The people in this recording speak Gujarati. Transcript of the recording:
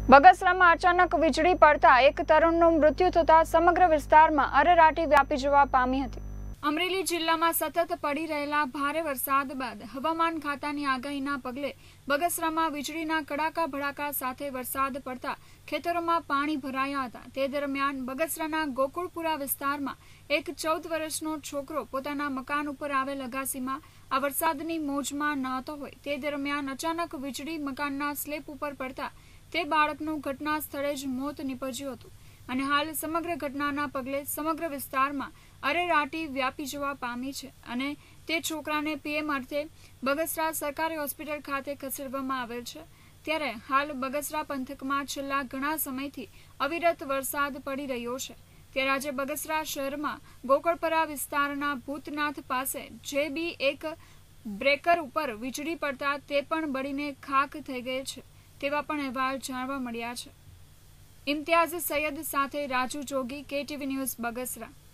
બગસરામાં અચાનક વીજળી પડતા એક તરુણનું મૃત્યુ થતા સમગ્ર વિસ્તારમાં અરેરાટી વ્યાપી જવા પામી હતી। અમરેલી જિલ્લામાં સતત પડી રહેલા ભારે વરસાદ બાદ હવામાન ખાતાની આગાહીના પગલે બગસરામાં વીજળીના કડાકા ભડાકા સાથે વરસાદ પડતા ખેતરોમાં પાણી ભરાયા હતા। તે દરમિયાન બગસરાના ગોકુળપુરા વિસ્તારમાં એક 14 વર્ષનો છોકરો પોતાના મકાન ઉપર આવેલ અગાસીમાં આ વરસાદની મોજમાં નહોતો હોય તે દરમિયાન અચાનક વીજળી મકાનના સ્લેબ ઉપર પડતા તે બાળકનું ઘટના સ્થળે જ મોત નીપજ્યું હતું અને હાલ સમગ્ર ઘટનાના પગલે સમગ્ર વિસ્તારમાં અરેરાટી વ્યાપી જવા પામી છે અને તે છોકરાને પીએમ અર્થે બગસરા સરકારી હોસ્પિટલ ખાતે ખસેડવામાં આવેલ છે। ત્યારે હાલ બગસરા પંથકમાં છેલ્લા ઘણા સમયથી અવિરત વરસાદ પડી રહ્યો છે। ત્યારે આજે બગસરા શહેરમાં ગોકળપરા વિસ્તારના ભૂતનાથ પાસે જે બી એક બ્રેકર ઉપર વીજળી પડતા તે પણ બળીને ખાખ થઈ ગઈ છે તેવા પણ અહેવાલ જાણવા મળ્યા છે। ઇમ્તિયાઝ સૈયદ સાથે રાજુ જોગી, KTV ન્યૂઝ, બગસરા।